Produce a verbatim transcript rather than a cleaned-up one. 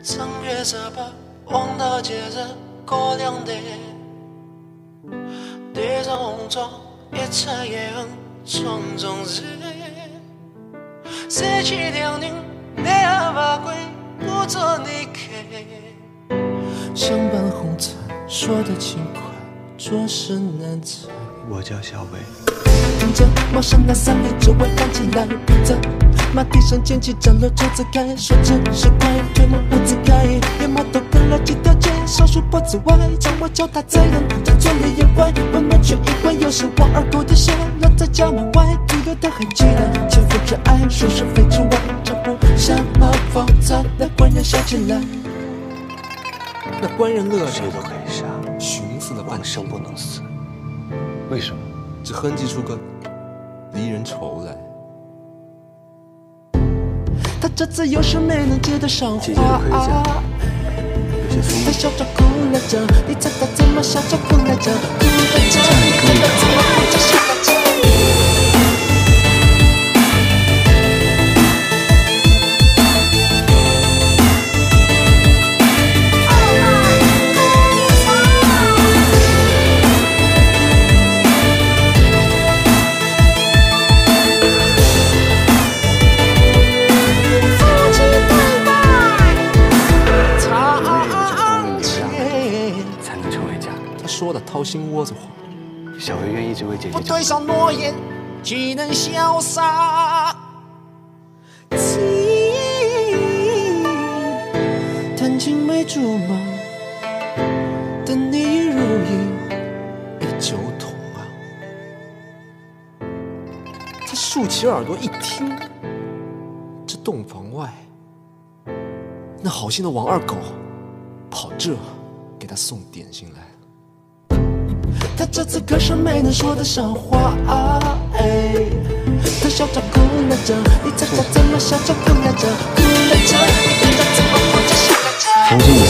正月十八，王道节日过两代，对着红妆，一出也恨匆匆日。三妻两人，男儿不归，不做你开。相伴红尘，说得轻快，做事难猜。 我叫小伟。 听见陌生的三里之外赶起来，逼着马蹄声捡起站了桌子开，说只是快，推门屋子开，连马都跟了几条街，少数脖子外，叫我叫他贼人，他嘴里也怪，温暖却一怪，又是王二狗的血，落在家门外，记得他还记得千夫之爱，说是非之外，这不像马放在那官人笑起来，那官人乐着， 谁都可以杀， 寻思了半王生不能死，为什么？ 只哼唧出个离人愁来。他这次又是没能接得上话， 有些风他笑着哭了着，你猜他怎么笑着哭了着？哭了着，你看他怎么哭着笑了着？说的掏心窝子话， 小薇愿意只为姐姐不对上诺言，岂能潇洒？情弹尽梅竹马，等你如影一酒桶啊！他竖起耳朵一听，这洞房外，那好心的王二狗跑这给他送点心来了。他这次可是没能说得上话，哎，他笑着哭了着，你猜他怎么笑着哭了着？哭了着，你看他怎么哭着笑了着？ 从今以